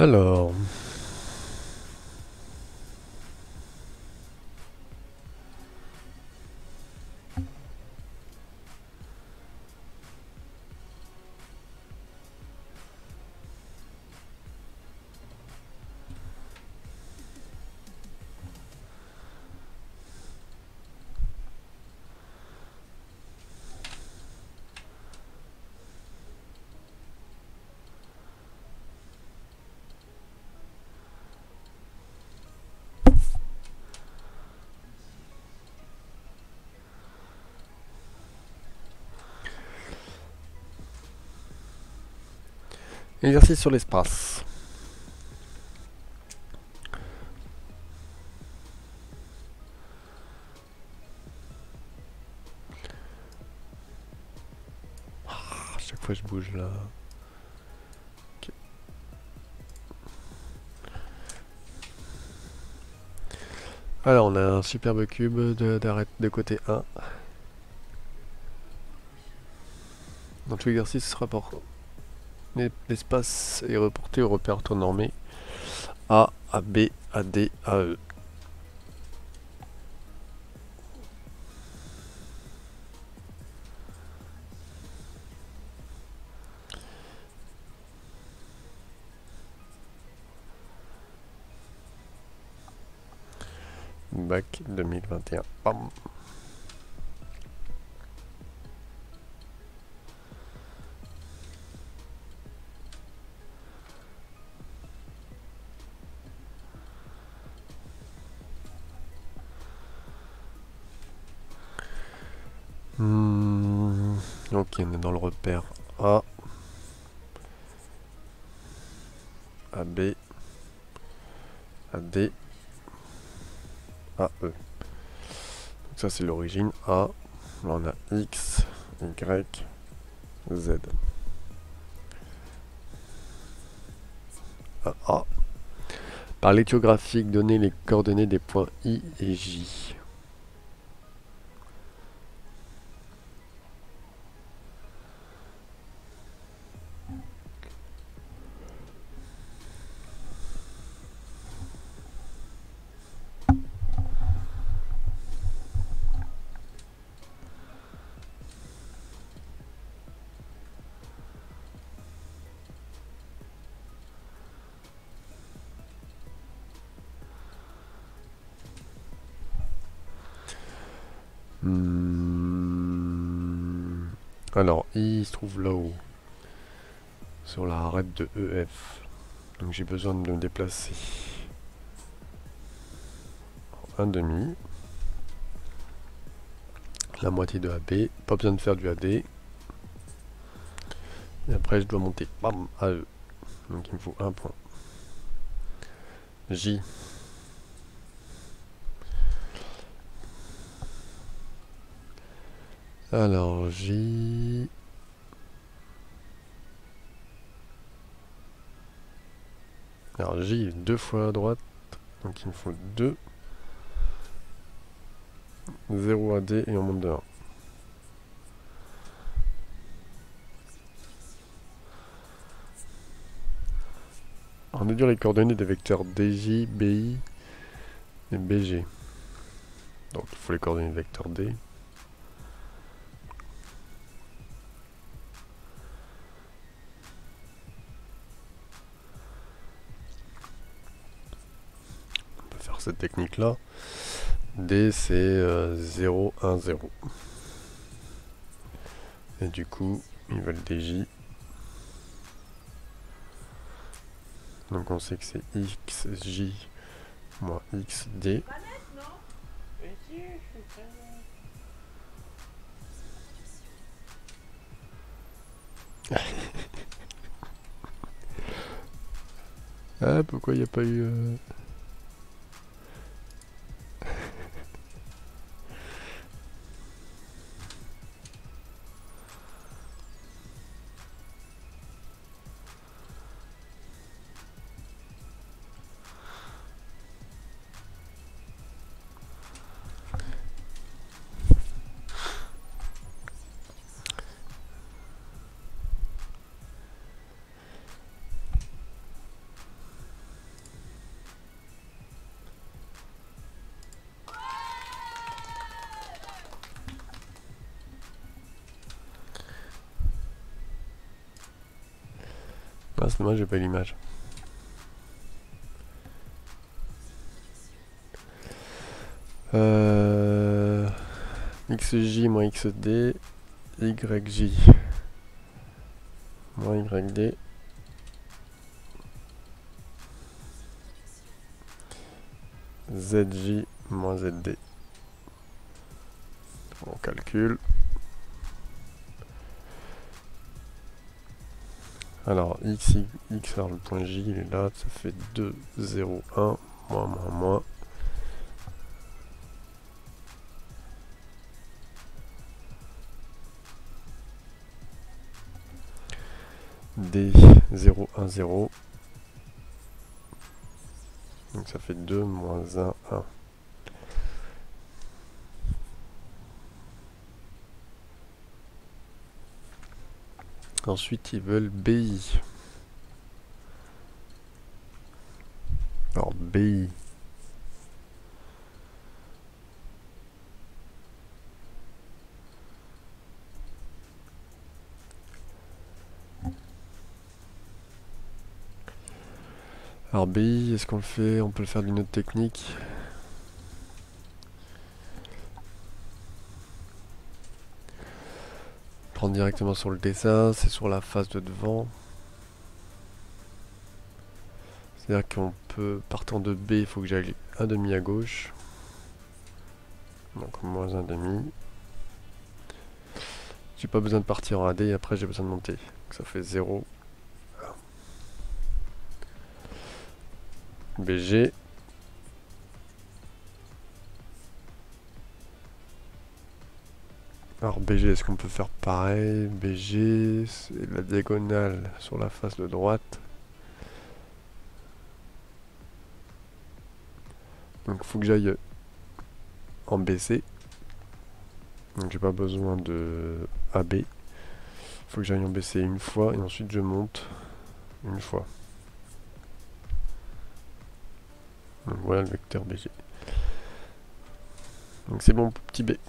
Alors, exercice sur l'espace. À chaque fois je bouge là. Ok. Alors on a un superbe cube d'arrêt de côté 1. Dans tout exercice, l'espace est reporté au repère orthonormé A, AB, AD, AE. Bac 2021. Bam. Ok, on est dans le repère A, AB, AD, AE. Donc ça c'est l'origine A. Là on a X, Y, Z. A. Par lecture graphique, donner les coordonnées des points I et J. Alors, I se trouve là-haut, sur la arête de EF. Donc j'ai besoin de me déplacer en 1/2. La moitié de AB. Pas besoin de faire du AD. Et après je dois monter, bam, AE. Donc il me faut un point. J. Alors J... Alors J est 2 fois à droite. Donc il me faut 2. 0 AD et on monte de 1. On déduire les coordonnées des vecteurs DJ, BI et BG. Donc il faut les coordonnées de vecteur D. On peut faire cette technique là. D c'est 0, 1, 0. Et du coup, ils veulent DJ. Donc on sait que c'est XJ moins XD. Ah, pourquoi il n'y a pas eu... Ah, c'est dommage, j'ai pas eu l'image. XJ moins XD, YJ moins YD, ZJ moins ZD. On calcule. Alors, X, alors le point J, il est là, ça fait 2, 0, 1, moins, moins, moins. D, 0, 1, 0. Donc ça fait 2, moins 1, 1. Ensuite, ils veulent BI. Alors, BI. Alors, BI, est-ce qu'on le fait? On peut le faire d'une autre technique. Prendre directement sur le dessin, c'est sur la face de devant. C'est-à-dire qu'on peut, partant de B, il faut que j'aille un demi à gauche. Donc moins un demi. J'ai pas besoin de partir en AD et après j'ai besoin de monter. Donc ça fait 0. BG. Alors BG, est-ce qu'on peut faire pareil? BG, c'est la diagonale sur la face de droite. Donc il faut que j'aille en BC. Donc j'ai pas besoin de AB. Il faut que j'aille en BC une fois et ensuite je monte une fois. Donc voilà le vecteur BG. Donc c'est bon, petit B.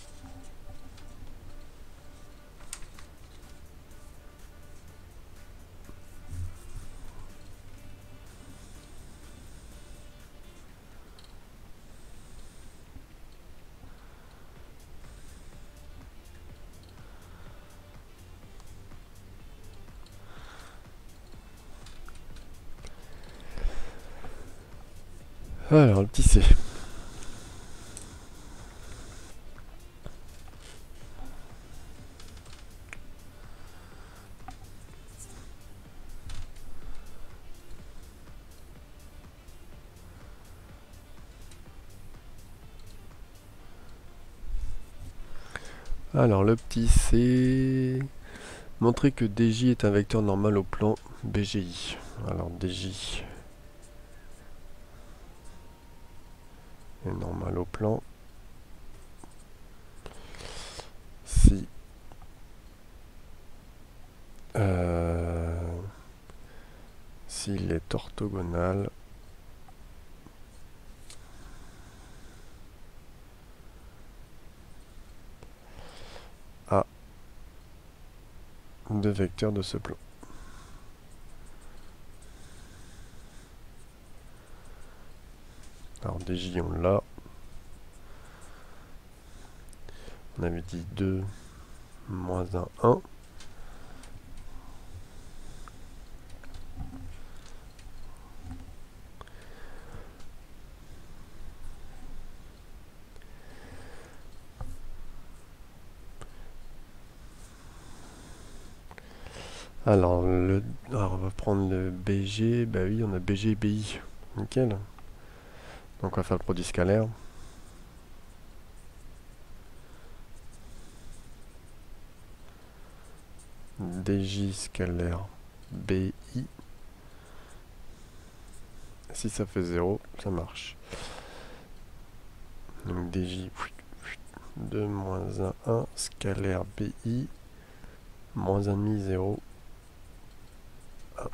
Alors le petit C. Alors le petit C, montrer que DJ est un vecteur normal au plan BGI. Alors DJ est normal au plan si s'il est orthogonal à deux vecteurs de ce plan. Alors DJ on l'a. On avait dit 2 moins 1, 1. Alors, on va prendre le BG. Bah oui, on a BG et BI. Nickel. Donc on va faire le produit scalaire. DJ scalaire BI. Si ça fait 0, ça marche. Donc DJ 2 moins 1, 1, scalaire BI, moins 1,5, 0. 1.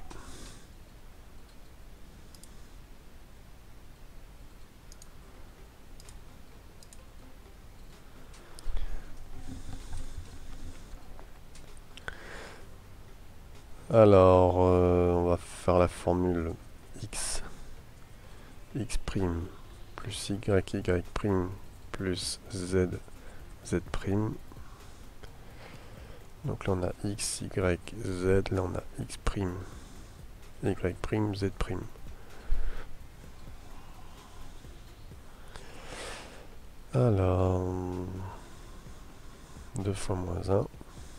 Alors, on va faire la formule x prime plus y prime plus z prime. Donc là on a x, y, z, là on a x prime, y prime, z prime. Alors, 2 fois moins 1,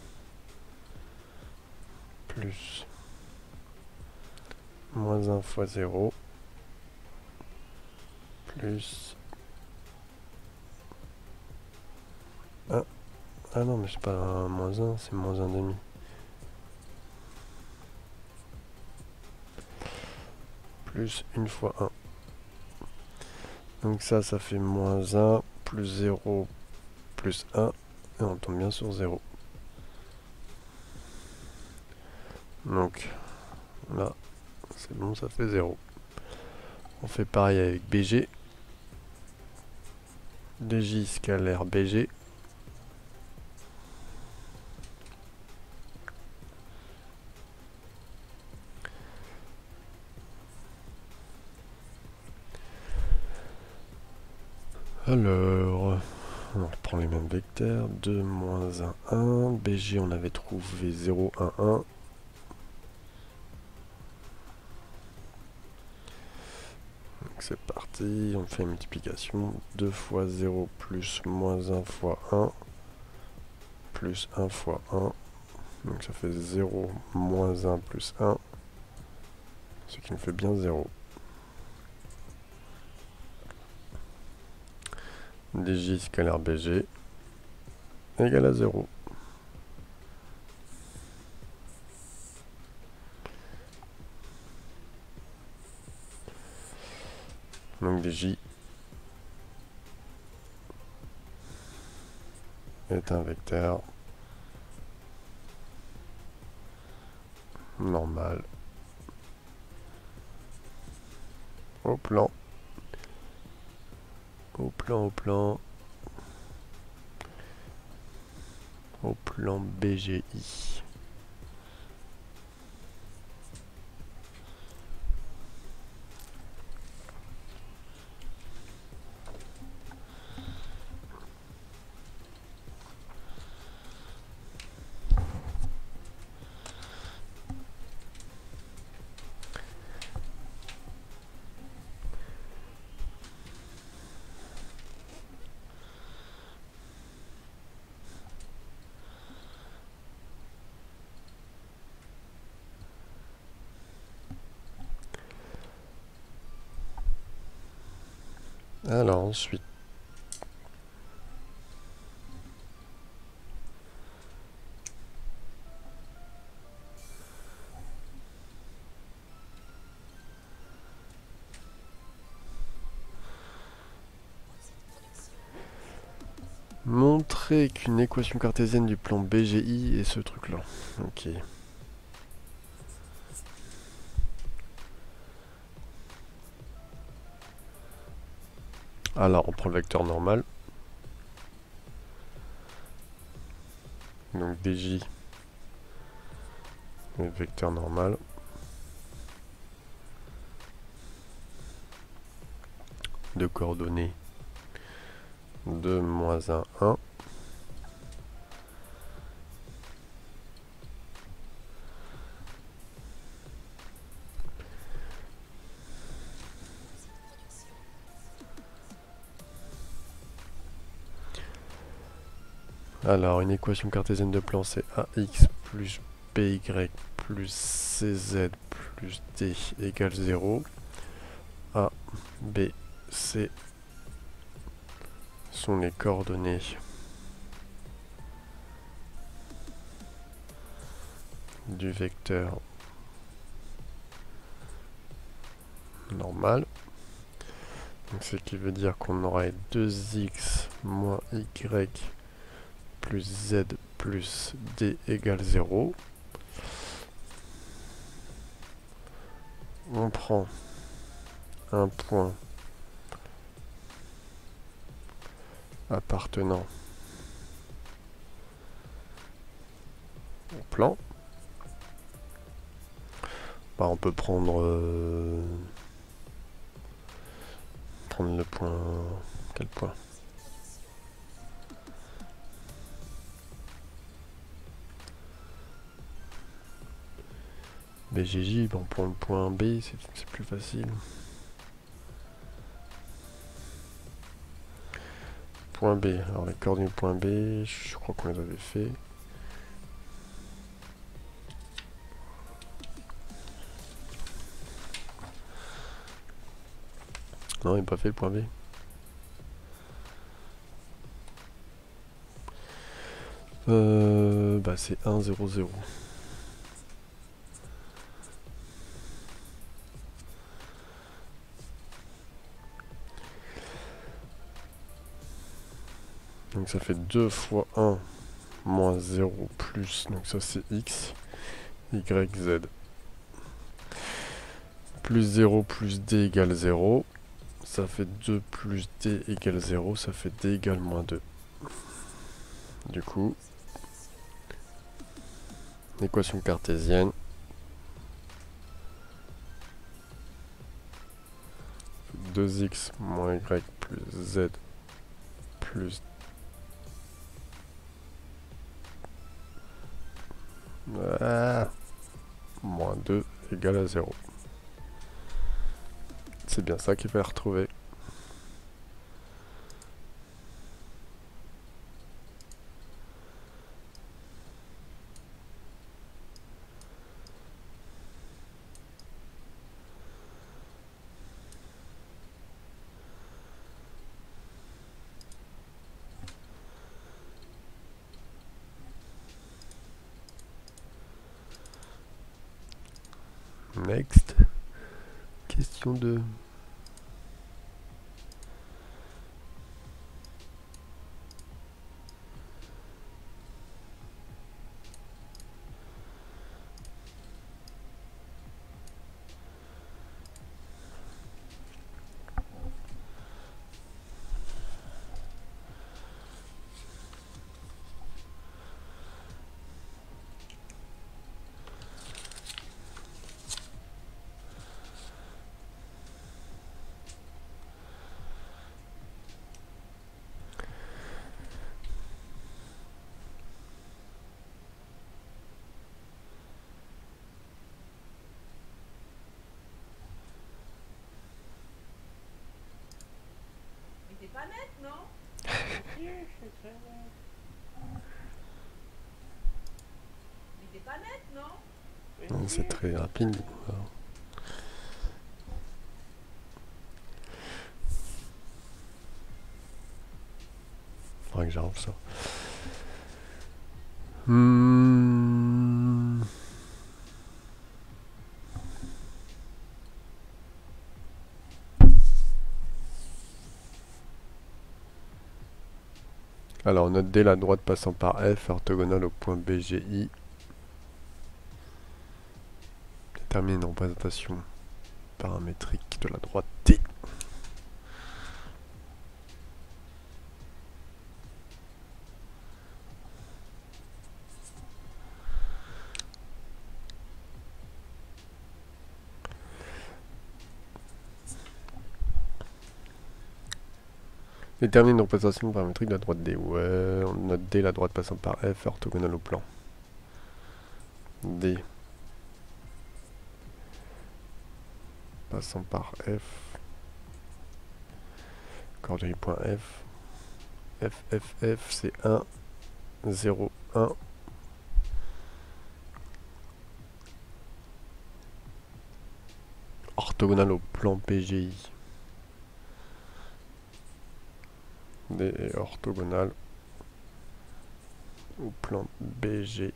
plus moins 1 fois 0, plus 1. Ah non, mais c'est pas un moins 1, c'est moins 1 demi. Plus 1 fois 1. Donc ça fait moins 1, plus 0, plus 1. Et on tombe bien sur 0. Donc là, c'est bon, ça fait 0. On fait pareil avec BG. DJ scalaire BG. Alors, on reprend les mêmes vecteurs. 2, moins 1, 1. BG, on avait trouvé 0, 1, 1. Donc c'est parti, on fait une multiplication. 2 fois 0 plus moins 1 fois 1 plus 1 fois 1. Donc ça fait 0, moins 1 plus 1. Ce qui nous fait bien 0. DJ scalaire BG égale à 0. Donc DJ est un vecteur normal au plan BGI. Alors ensuite, montrer qu'une équation cartésienne du plan BGI est ce truc-là. Ok. Alors, on prend le vecteur normal. Donc DJ, le vecteur normal. De coordonnées 2, moins 1, 1. Alors, une équation cartésienne de plan, c'est AX plus BY plus CZ plus D égale 0. A, B, C sont les coordonnées du vecteur normal. Donc, ce qui veut dire qu'on aurait 2x moins y plus z plus d égale 0. On prend un point appartenant au plan. Bah, on peut prendre le point... Quel point? BGJ, bon, on prend le point B, c'est plus facile. Point B, alors les coordonnées du point B, je crois qu'on les avait fait. Non, il n'est pas fait le point B. Bah c'est 1, 0, 0. Donc ça fait 2 fois 1 moins 0 plus, donc ça c'est x, y, z. Plus 0 plus d égale 0. Ça fait 2 plus d égale 0, ça fait d égale moins 2. Du coup, l'équation cartésienne. 2x moins y plus z plus moins 2 égale à 0. C'est bien ça qu'il fallait retrouver. Next. Question 2. T'es pas net, non? Mais t'es pas net, non? C'est très rapide. Faudrait que j'arrange ça. Alors, note D, la droite passant par F, orthogonale au point BGI. Détermine une représentation paramétrique de la droite T. Détermine une représentation paramétrique de la droite D. Ouais, on note D, la droite passant par F, orthogonale au plan. D. Passant par F. Coordonnées point F. F, c'est 1, 0, 1. Orthogonale au plan PGI. D est orthogonale au plan BGI.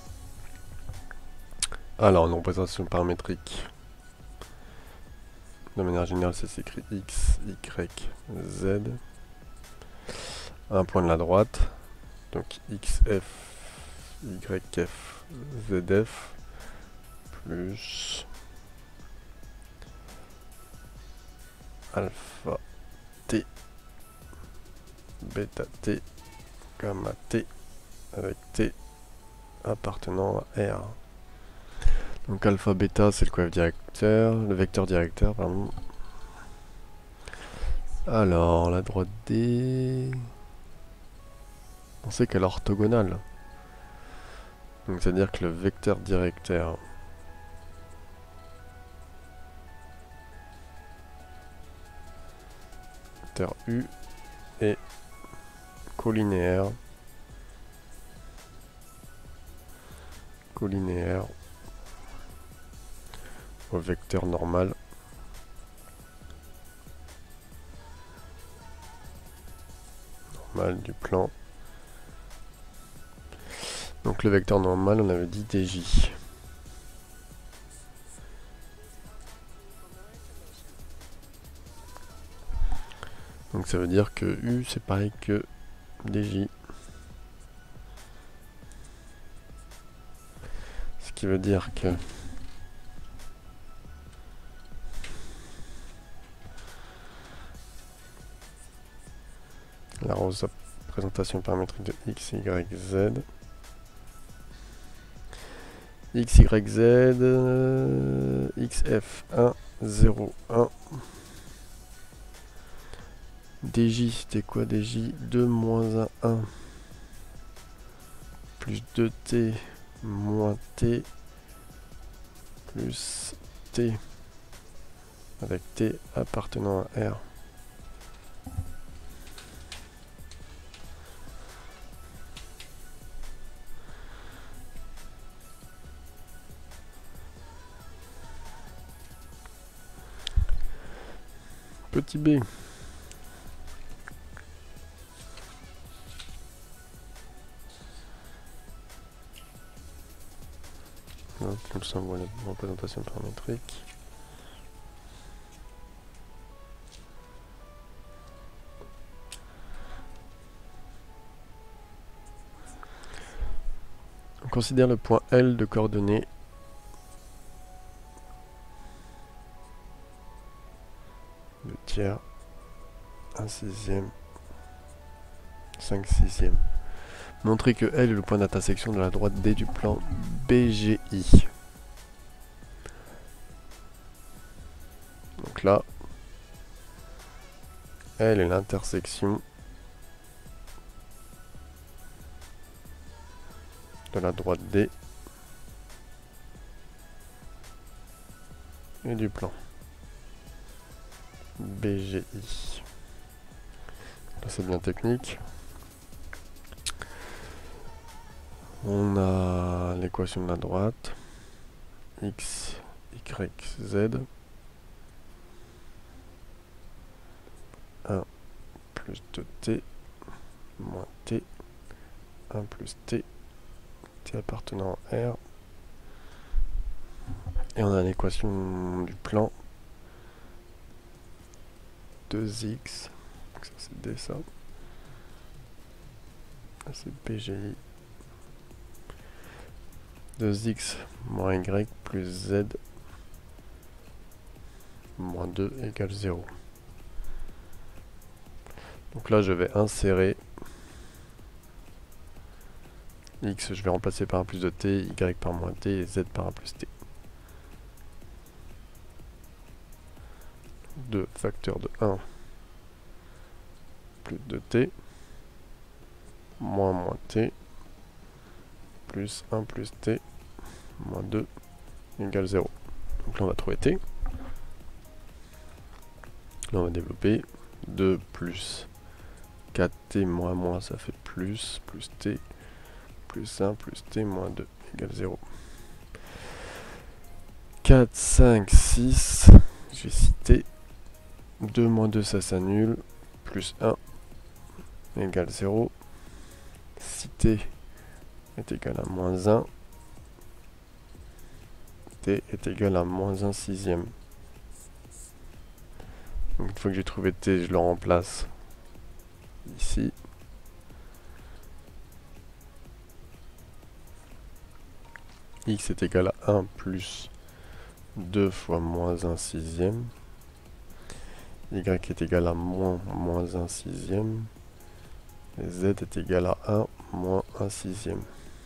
Alors, une représentation paramétrique De manière générale, ça s'écrit X, Y, Z. Un point de la droite. Donc XF, YF, ZF. Plus alpha T, bêta T, gamma T, avec T appartenant à R. Donc alpha bêta c'est le vecteur directeur, pardon. Alors la droite D, on sait qu'elle est orthogonale. Donc c'est à dire que le vecteur directeur U est collinéaire au vecteur normal du plan. Donc le vecteur normal, on avait dit DJ. Donc ça veut dire que U c'est pareil que DJ. Ce qui veut dire que la représentation paramétrique de X, Y, Z. X, Y, Z, XF 1, 0, 1. DJ, c'était quoi DJ? 2 moins 1, 1. Plus 2T, moins T, plus T, avec T appartenant à R. Petit b. Comme ça, on voit la représentation paramétrique. On considère le point L de coordonnées de tiers 1/6, 5/6. Montrer que L est le point d'intersection de la droite D du plan BGI. Donc là, L est l'intersection de la droite D et du plan BGI. Là c'est bien technique. On a l'équation de la droite, X, Y, Z. 1 plus 2T moins T, 1 plus T, T appartenant à R. Et on a l'équation du plan 2x, donc ça c'est D ça. Ça c'est BGI. 2x moins y plus z moins 2 égale 0. Donc là je vais insérer x, je vais remplacer par 1 plus de t, y par moins t et z par 1 plus t. 2 facteur de 1 plus de t moins t plus 1 plus t moins 2 égale 0. Donc là on va trouver t. Là on va développer 2 plus 4t moins ça fait plus t plus 1 plus t moins 2 égale 0. 4, 5, 6, j'ai cité 2 moins 2 ça s'annule, plus 1 égale 0. Si t est égal à moins 1, t est égal à moins 1/6. Donc, une fois que j'ai trouvé t, je le remplace ici. X est égal à 1 plus 2 fois moins 1 sixième. Y est égal à moins 1 sixième. Et Z est égal à 1 moins 1 sixième.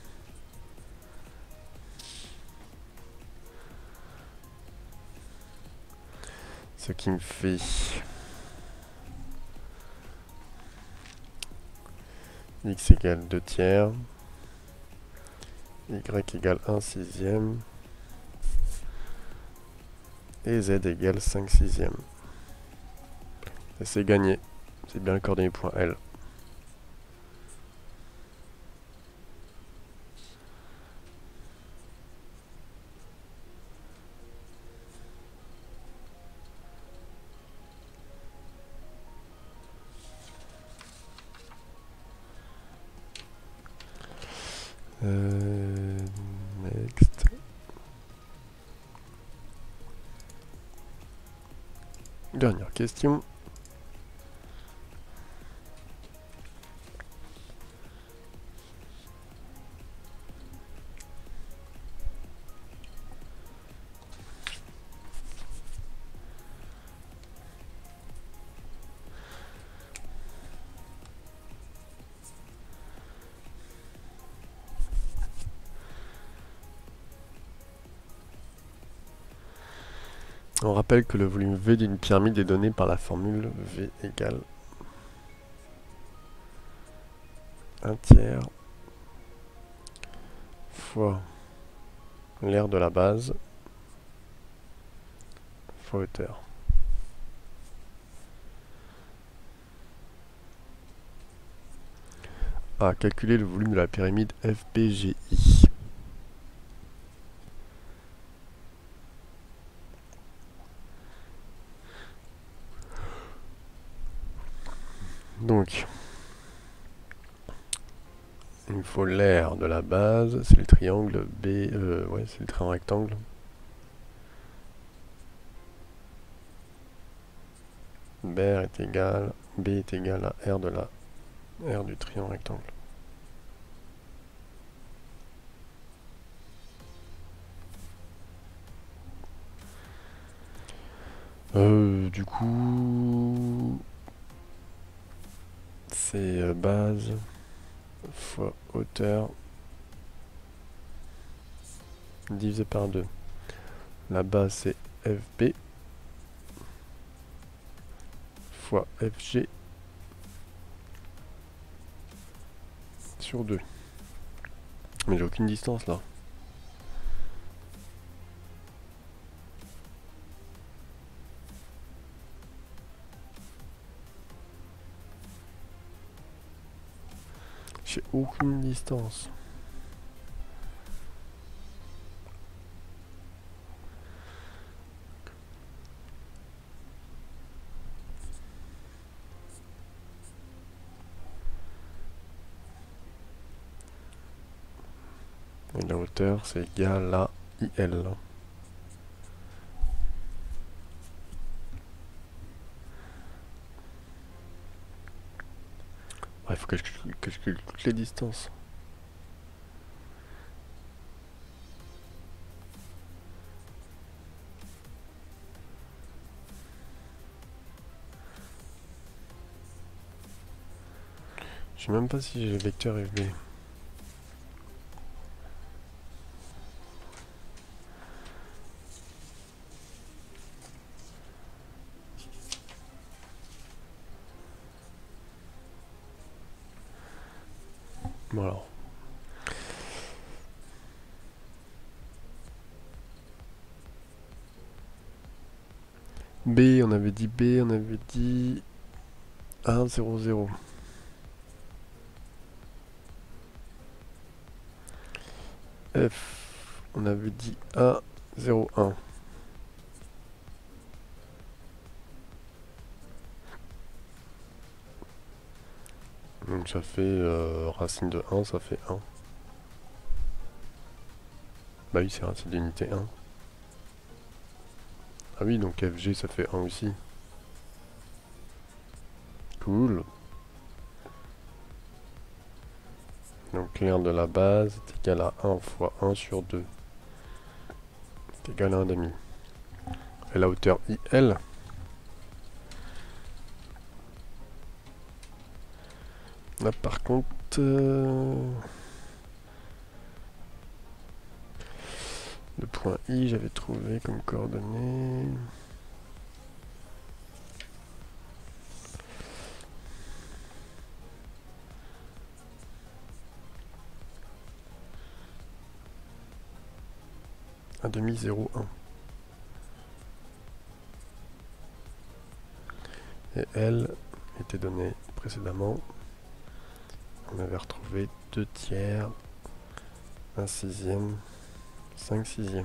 Ce qui me fait X égale 2 tiers. Y égale 1 sixième. Et Z égale 5 sixièmes. Et c'est gagné. C'est bien le coordonnées point L. Next. Dernière question. On rappelle que le volume V d'une pyramide est donné par la formule V égale 1 tiers fois l'aire de la base fois hauteur. A. Calculer le volume de la pyramide FPGI. Donc, il me faut l'aire de la base, c'est le triangle B, ouais, c'est le triangle rectangle. B est égal à R de la R du triangle rectangle. Du coup, c'est base fois hauteur divisé par 2. La base c'est FB fois FG sur 2. Mais j'ai aucune distance là. J'ai aucune distance. Et la hauteur c'est égal à IL. Il faut que je calcule toutes les distances. Je sais même pas si j'ai le vecteur FB. Bon alors. On avait dit 1, 0, 0. F, on avait dit 1, 0, 1. Donc ça fait racine de 1, ça fait 1. Bah oui, c'est racine d'unité 1. Ah oui, donc FG ça fait 1 aussi. Cool. Donc l'air de la base est égal à 1 fois 1 sur 2. C'est égal à 1,5. Et la hauteur IL, là par contre, le point I, j'avais trouvé comme coordonnée. Un demi 0,1. Et L était donné précédemment. On avait retrouvé 2 tiers, 1 sixième, 5 sixièmes.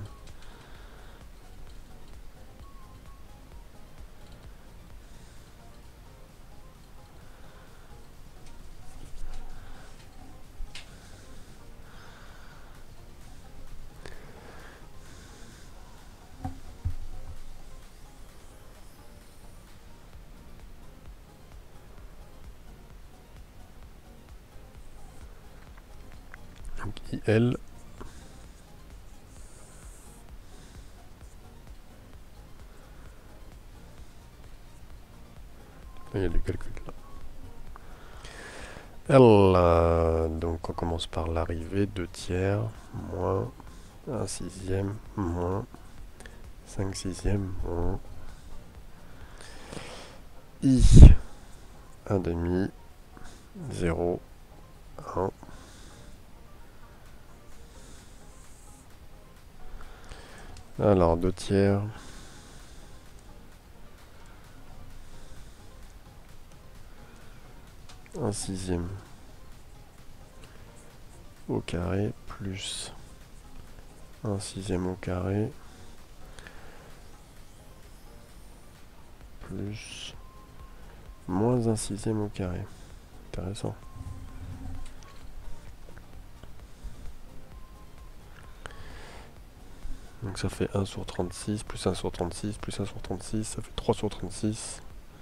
Donc IL, il y a du calcul là. L, donc on commence par l'arrivée, 2 tiers, moins 1 sixième, moins 5 sixièmes, moins I, 1 demi, 0, 1. Alors 2 tiers, un sixième au carré plus 1 sixième au carré plus moins 1 sixième au carré. Intéressant. Donc ça fait 1 sur 36, plus 1 sur 36, plus 1 sur 36, ça fait 3 sur 36.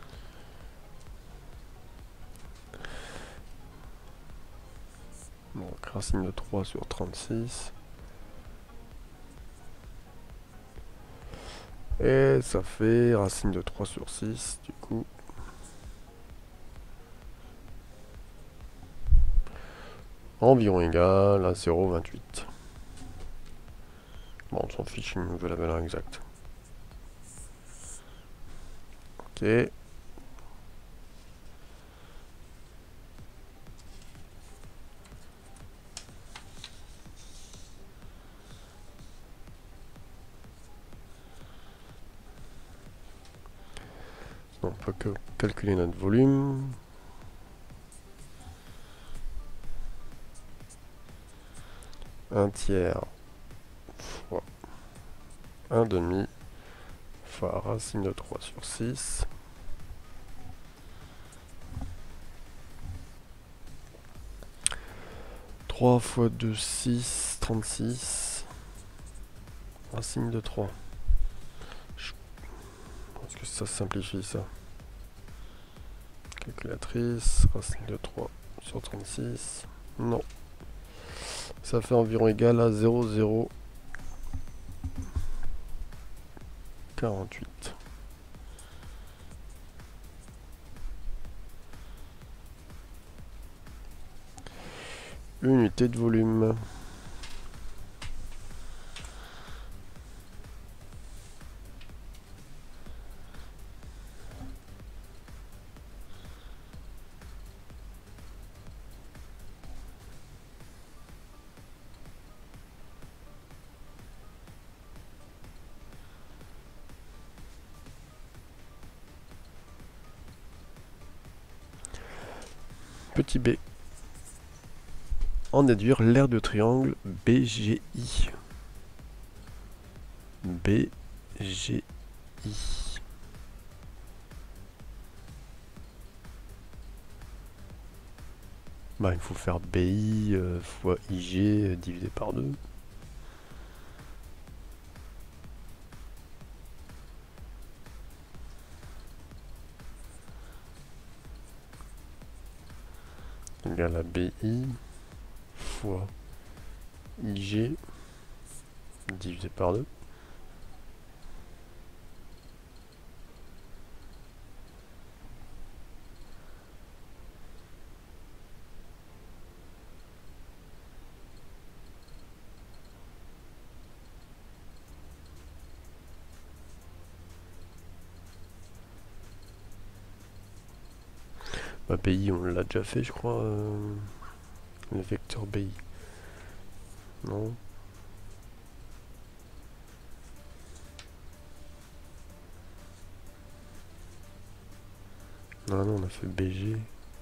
Donc racine de 3 sur 36. Et ça fait racine de 3 sur 6, du coup. Environ égal à 0,28. Bon, on s'en fiche, il nous veut la valeur exacte. Ok. On peut calculer notre volume. Un tiers fois 1 demi fois racine de 3 sur 6. Trois fois 2, 6, 36. Racine de 3. Est-ce que ça simplifie ça? Calculatrice, racine de 3 sur 36. Non. Ça fait environ égal à 0,048. Unité de volume. Petit b. En déduire l'aire de triangle BGI. BGI. Bah, il faut faire BI fois IG divisé par 2. égale à BI fois IG divisé par 2. Bah, BI, on l'a déjà fait, je crois. Le vecteur BI. Non? Non, non, on a fait BG.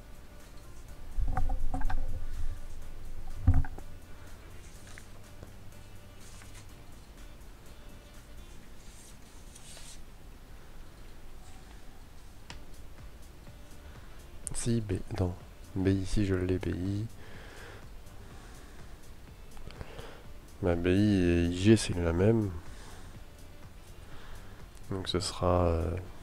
Si, B. Non. BI, ici, je l'ai, BI. Bah, BI et IG, c'est la même. Donc ce sera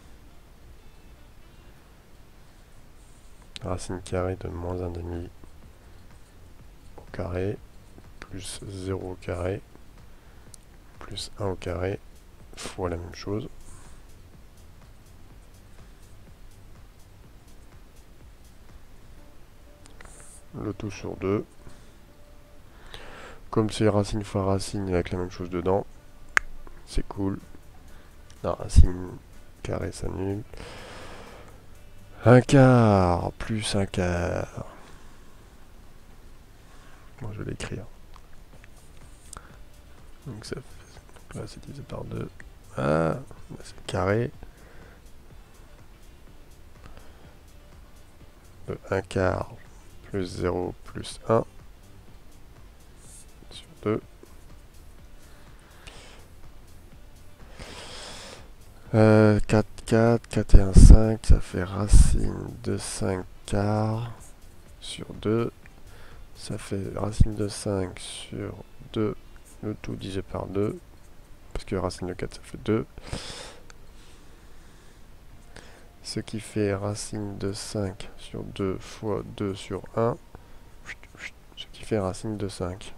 racine carrée de moins 1,5 au carré, plus 0 au carré, plus 1 au carré, fois la même chose. Le tout sur 2. Comme c'est racine fois racine avec la même chose dedans, c'est cool. La racine carrée s'annule. 1/4 plus 1/4. Bon, je vais l'écrire. Donc ça fait, donc là c'est divisé par 2. Ah, c'est carré. De 1/4 plus 0 plus 1 sur 2. 4, 4, 4 et 1, 5, ça fait racine de 5/4 sur 2. Ça fait racine de 5 sur 2, le tout divisé par 2. Parce que racine de 4, ça fait 2. Ce qui fait racine de 5 sur 2 fois 2 sur 1. Ce qui fait racine de 5.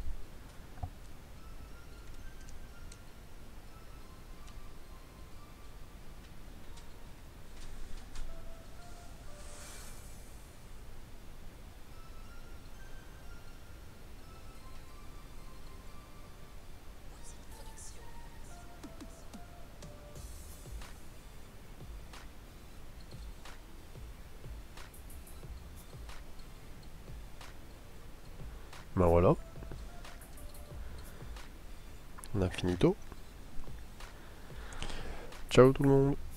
Ben voilà. On a finito. Ciao tout le monde.